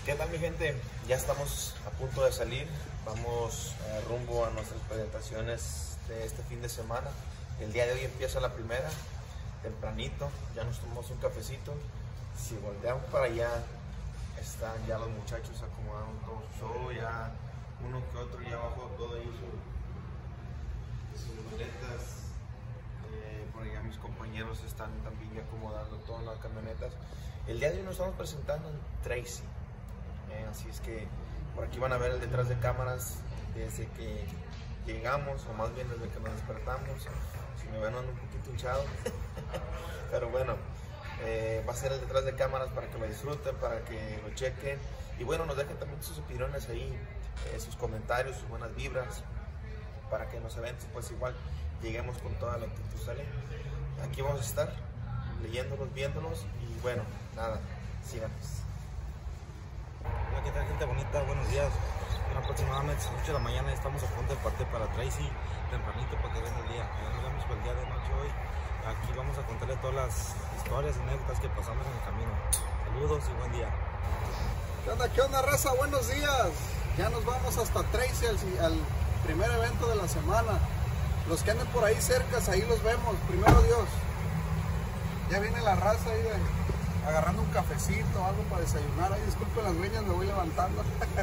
¿Qué tal, mi gente? Ya estamos a punto de salir. Vamos rumbo a nuestras presentaciones de este fin de semana. El día de hoy empieza la primera, tempranito. Ya nos tomamos un cafecito. Si volteamos para allá, están ya los muchachos acomodando todo su show. Ya uno que otro ya bajó todo ahí sus maletas. Por allá mis compañeros están también ya acomodando todo en las camionetas. El día de hoy nos estamos presentando en Tracy. Así es que por aquí van a ver el detrás de cámaras desde que llegamos, o más bien desde que nos despertamos. Si me ven un poquito hinchado, pero bueno, va a ser el detrás de cámaras para que lo disfruten, para que lo chequen y bueno, nos dejen también sus opiniones ahí, sus comentarios, sus buenas vibras, para que en los eventos pues igual lleguemos con toda la actitud, ¿sale? Aquí vamos a estar leyéndolos, viéndolos y bueno, nada, síganos. Hola, ¿qué tal, gente bonita? Buenos días. Son aproximadamente 8 de la mañana, estamos a punto de partir para Tracy, tempranito para que venga el día. Ya nos vemos por el día de noche hoy. Aquí vamos a contarle todas las historias y anécdotas que pasamos en el camino. Saludos y buen día. ¿Qué onda, raza? Buenos días. Ya nos vamos hasta Tracy, al primer evento de la semana. Los que anden por ahí cerca, ahí los vemos. Primero Dios. Ya viene la raza ahí agarrando un cafecito o algo para desayunar. Ay, disculpen las greñas, me voy levantando.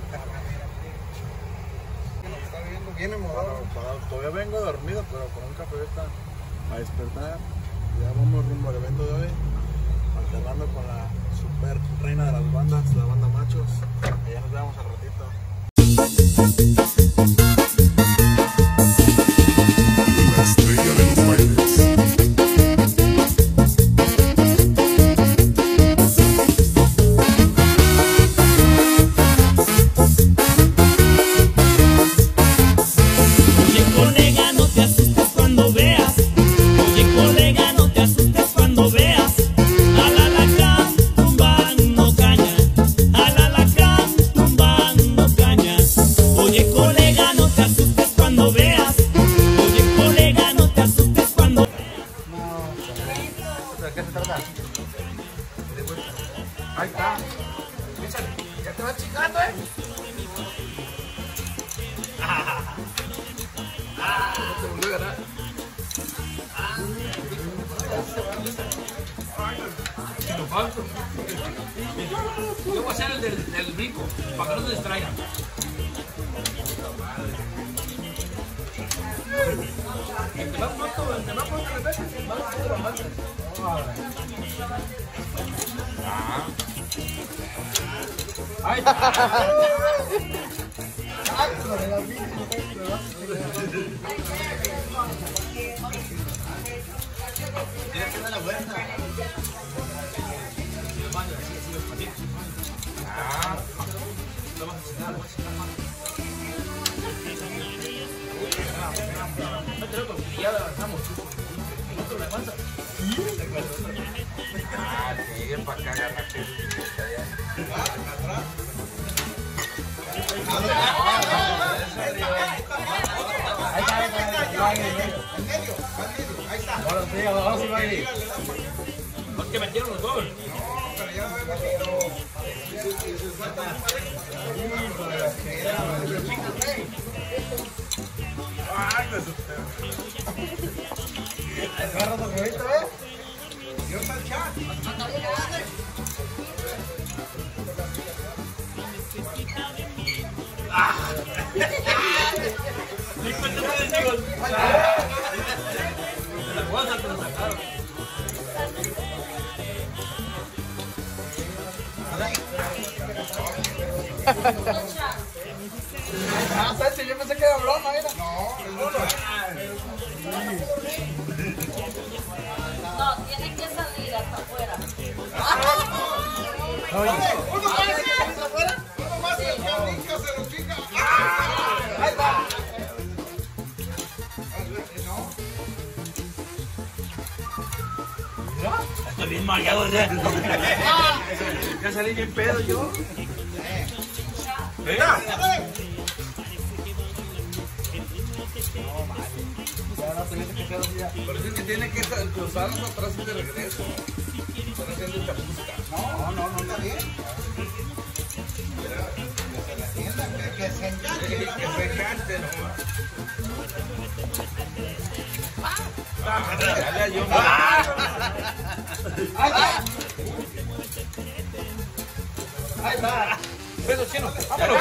Está viendo, viene morado. Todavía vengo dormido, pero con un café a despertar. Ya vamos rumbo al evento de hoy, alternando con la super reina de las bandas, la banda Machos. Ya nos vemos al ratito. La estrella de los bailes. Ahí está. Ya te vas chingando, te volvió a ganar. Yo voy a hacer el del brinco, para que no se distraigan. Ahí está. Porque metieron los dos. Yo pensé que era broma, mira. No, tiene que salir hasta afuera. Uno más hasta afuera. Uno más y el carnicho se lo chica. Ahí va. Estoy bien mareado ya. Ya salí bien pedo yo. Venga. Parece que tiene que cruzarnos atrás y de regreso. Están haciendo chapuza. No, está bien. Ahí está. Bueno, chino, vámonos.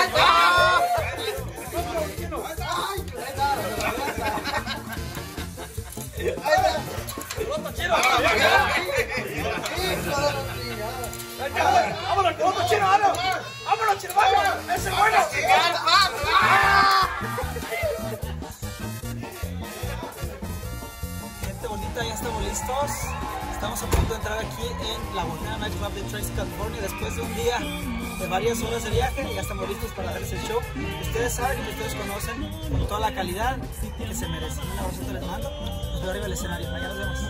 Vámonos, otro chino, vámonos. Vámonos, chino, vámonos. Ese es bueno. Gente bonita, ya estamos listos. Estamos a punto de entrar aquí en la Botana Night Club de Tracy, California. Después de un día de varias horas de viaje, ya estamos listos para darles el show. Ustedes saben y ustedes conocen con toda la calidad que se merecen. Un abrazo les mando. Nos veo arriba del escenario. Mañana nos vemos.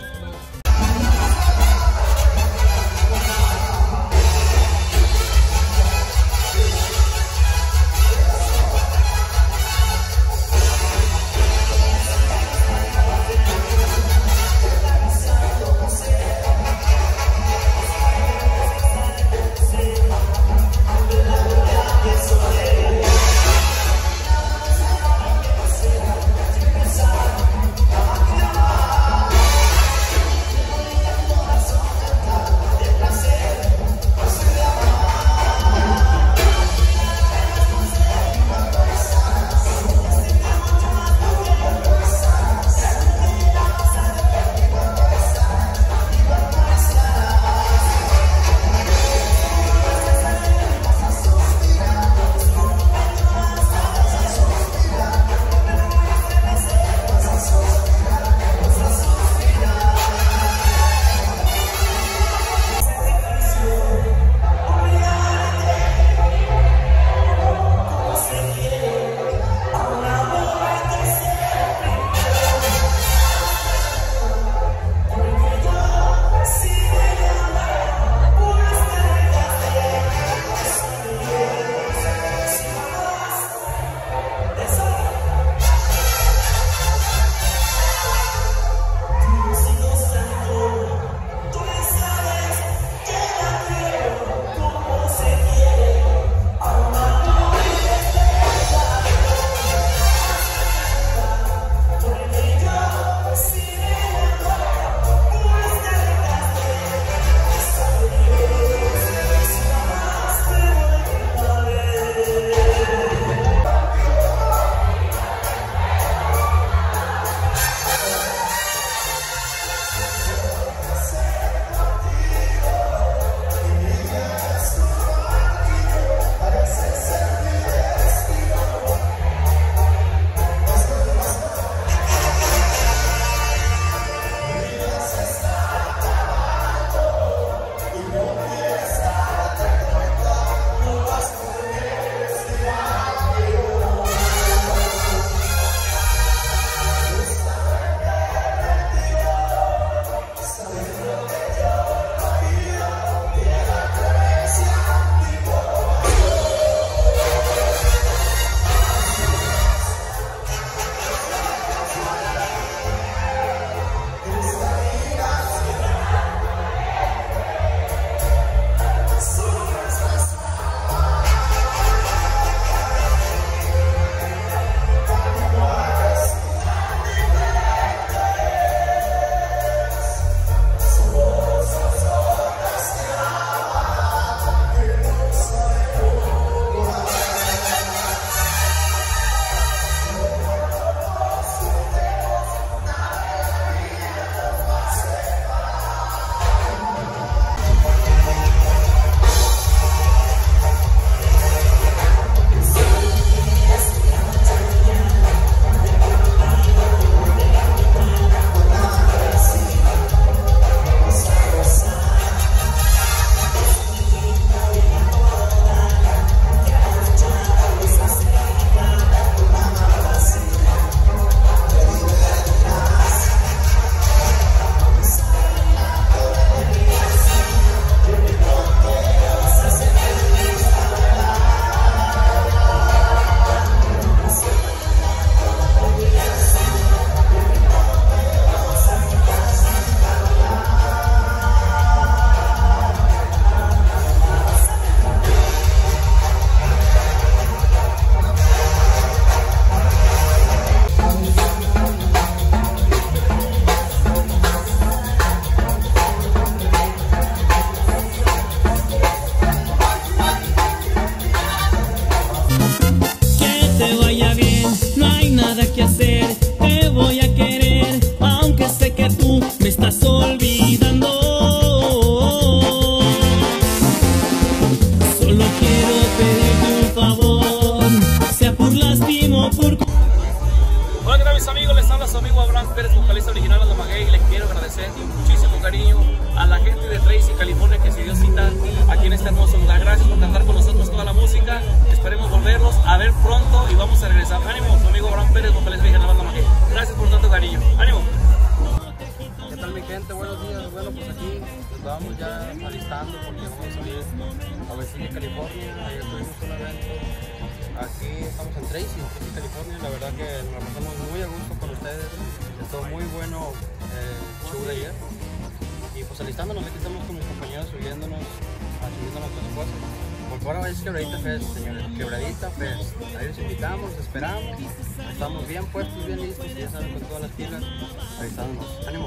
Solo quiero pedirte un favor, sea por lastimo o por... Hola, ¿qué tal mis amigos? Les habla su amigo Abraham Pérez, vocalista original de Maguey. Les quiero agradecer con muchísimo cariño a la gente de Tracy, California, que se dio cita aquí en este hermoso lugar. Gracias por cantar con nosotros toda la música. Esperemos volverlos a ver pronto y vamos a regresar. Ánimo, su amigo Abraham Pérez, vocalista original de Maguey. Gracias por tanto cariño. Ánimo. ¿Qué tal mi gente? Buenos días. Bueno, pues aquí nos vamos ya alistando porque vamos a salir a Vecino, California. Ayer tuvimos un evento. Aquí estamos en Tracy, California. La verdad que nos pasamos muy a gusto con ustedes. Estuvo muy bueno el show de ayer. Y pues alistándonos, aquí estamos con mis compañeros subiendo nuestras cosas. Por ahora es Quebradita Fest, señores. Quebradita Fest. Ahí los invitamos, los esperamos. Estamos bien puestos, bien listos, ya saben, con todas las pilas. Alistándonos. ¡Ánimo!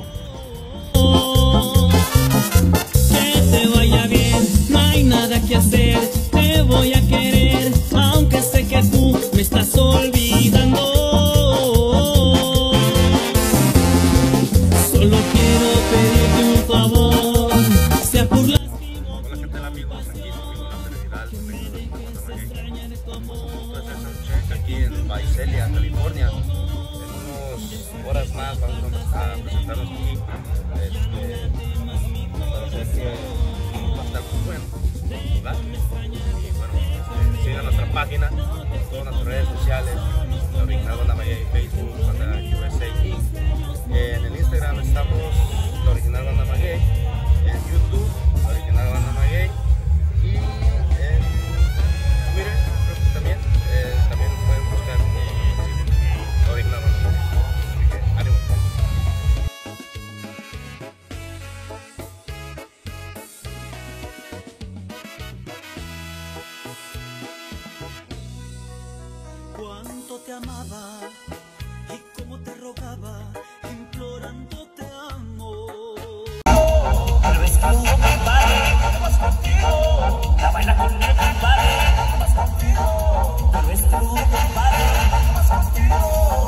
Que te vaya bien, no hay nada que hacer, te voy a querer, aunque sé que tú me estás olvidando. Solo quiero pedirte un favor, sea por lastimo. Hola, ¿qué tal amigos? Aquí su amigo Nápoles Vidal, bienvenidos a Maguey. Estamos a punto de hacer un check aquí en Visalia, California. En unas horas más vamos a presentarnos aquí. Parece que va a estar muy bueno, ¿verdad? Y bueno, sigan nuestra página, todas nuestras redes sociales, la original Banda Maguey, Facebook, Banda USA Inc. En el Instagram estamos la original Banda Maguey, en YouTube la original Banda Maguey y en Twitter creo que también pueden buscar la original Banda Maguey. Así que ánimo. Cuánto te amaba y cómo te rogaba, implorando te amo. Tal vez tú, compadre, vas contigo, la baila con el compadre, vas contigo. Tal vez tú, compadre, vas contigo.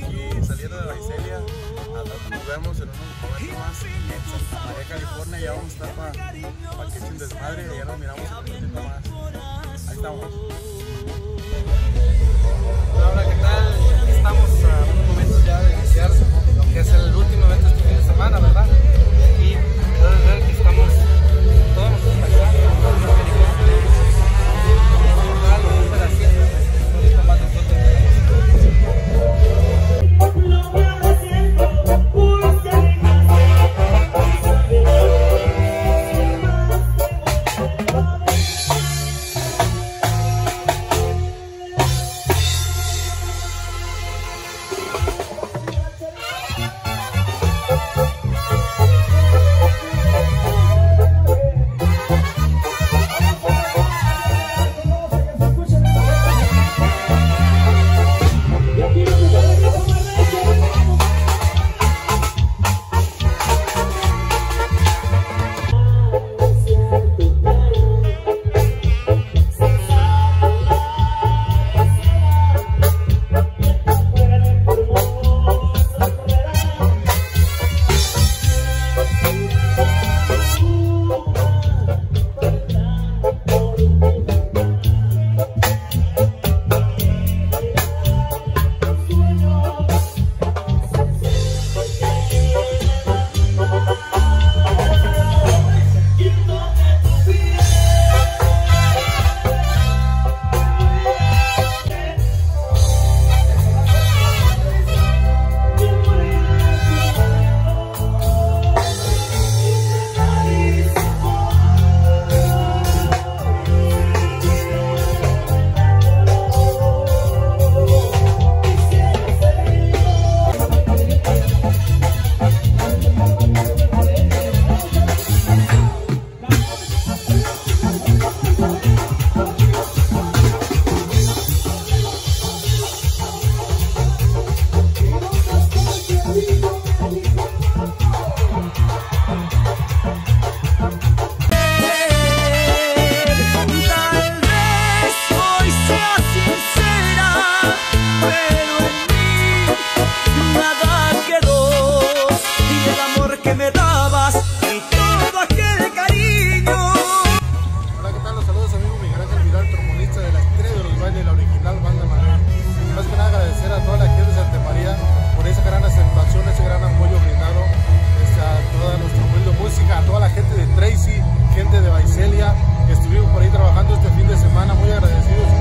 aquí saliendo de Vaiselia. Nos vemos en unos momentos más en Santa María, California. Ya vamos a estar para que echen desmadre y ya nos miramos en un ratito más. Ahí estamos. Hola, ¿qué tal? Aquí estamos a unos momentos ya de iniciar lo que es el último evento este fin de semana, ¿verdad? Y aquí pueden ver que estamos todos nuestros paisanos, todos los americanos, los pedacitos, ahorita más nosotros. Gente de Vaiselia, que estuvimos por ahí trabajando este fin de semana, muy agradecidos